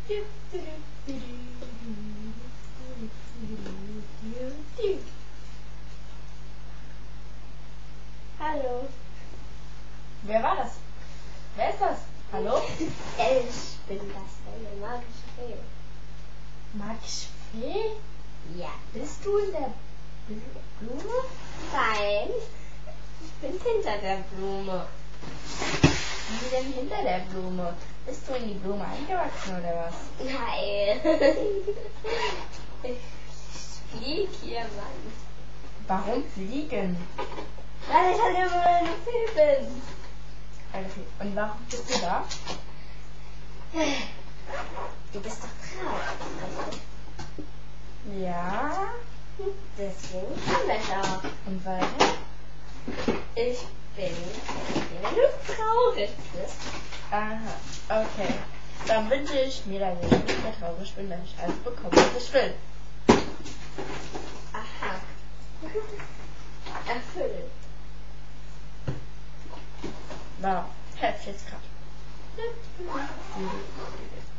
Hallo. Wer war das? Wer ist das? Hallo? Ich bin das, deine magische Fee. Magische Fee? Ja. Bist du in der Blume? Nein. Ich bin hinter der Blume. Wie denn hinter der Blume? Bist du in die Blume eingewachsen oder was? Nein. Ich flieg hier, Mann. Warum fliegen? Weil ich halt immer eine Fee bin. Und warum bist du da? Du bist doch traurig. Ja. Deswegen bin ich auch. Und warum? Ich bin wenn du traurig bist. Aha, okay. Dann wünsche ich mir, dass ich nicht mehr traurig bin, wenn ich alles bekomme, was ich will. Aha. Erfüllt. Wow, helft jetzt gerade.